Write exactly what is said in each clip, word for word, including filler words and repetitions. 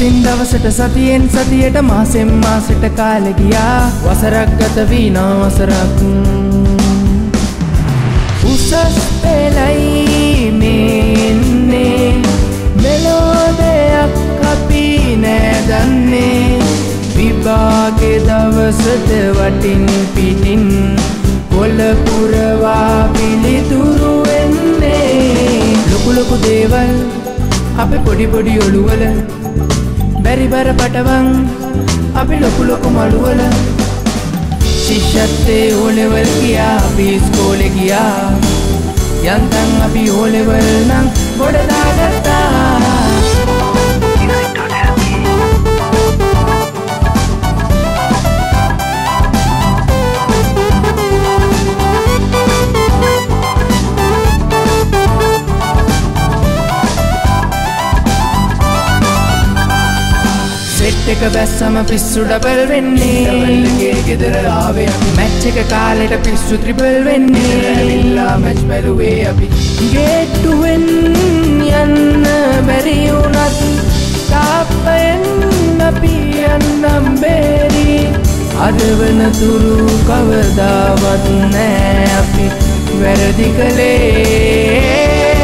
දවසින් දවසට සතියෙන් සතියට මාසෙන් මාසෙට කාලෙ ගියා වසරක් ගත වීනා වසරක් උසස් පෙළයි මෙන්නේ මෙලෝ දෙයක් අපි නෑ දන්නේ විභාගේ දවසට වටින් පිටින් කොළ පුරවා පිළිතුරු වෙන්නේ ලොකු ලොකු දේවල් අපේ පොඩි පොඩි ඔළුවල බැරි බර පටවන් අපි ලොකු ලොකු මළුවල ශිෂ්‍යත්වයේ ඕ ලෙවල් ගියා අපි ඉස්කෝලේ ගියා යන්තම් අපි ඕ ලෙවල් නම් ගොඩ දාගත්තා සෙට් එක බැස්සම පිස්සු ඩබල් වෙන්නේ ඩබල් එකේ ගෙදර ආවේ අපි මැච් එක කාලෙට පිස්සු ත්‍රිබල් වෙන්නේ ඇවිල්ලා මැච් බැලුවේ අපි ගේට්ටුවෙන් යන්න බැරි වුණත් තාප්පයෙන් අපි යන්නම් බැරි අද වෙනතුරු කවදාවත් නෑ අපි වැරදි කළේ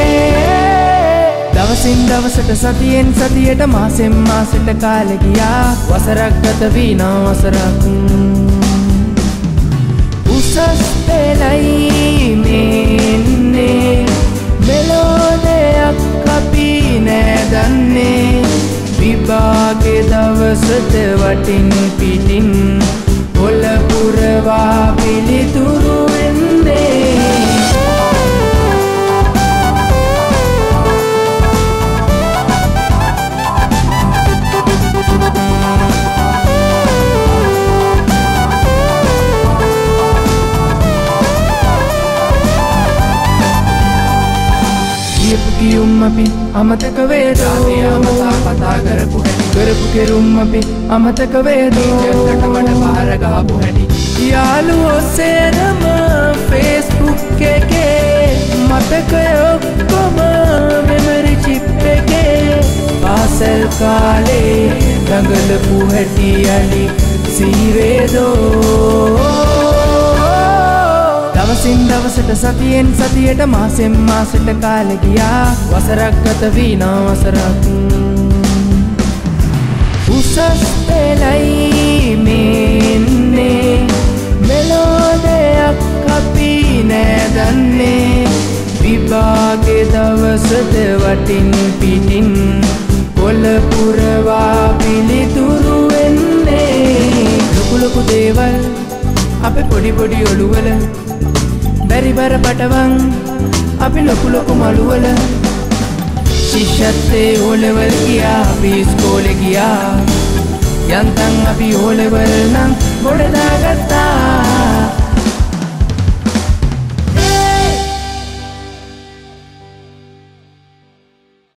දවසින් දවසට සතියෙන් සතියට මාසෙන් මාසෙට කාලෙ ගියා වසරක් ගත වීනා වසරක් උසස් පෙළයි මෙන්නේ මෙලෝ දෙයක් අපි නෑ දන්නේ විභාගේ දවසට වටින් පිටින් කොළ පුරවා පිළිතුරු වෙන්නේ කියුම් අපි අමතක වේදෝ අමතා කතා කරපු හැටි කරපු කෙරුම් අපි අමතක වේදෝ ජෙට්ට මඩ පාර ගහපු හැටි යාළුවෝ සේරම ෆේස්බුක් එකේ මතකය ඔක්කොම මෙමරි චිප් එකේ පාසල් කාලේ දඟලපු හැටි අලි සීවේදෝ දවසින් දවසට සතියෙන් සතියට මාසෙන් මාසෙට කාලෙ ගියා වසරක් ගත වීනා වසරක් උසස් පෙළයි මෙන්නේ මෙලෝ දෙයක් අපි නෑ දන්නේ විභාගේ දවසට වටින් පිටින් කොළ පුරවා පිළිතුරු වෙන්නේ ලොකු ලොකු දේවල් අපේ පොඩි පොඩි ඔළුවල බැරි බර පටවන් අපි ලොකු ලොකු මළුවල ශිෂ්‍යත්වයේ ඕ ලෙවල් ගියා අපි ඉස්කෝලේ ගියා යන්තම් අපි ඕ ලෙවල් නම් ගොඩ දාගත්තා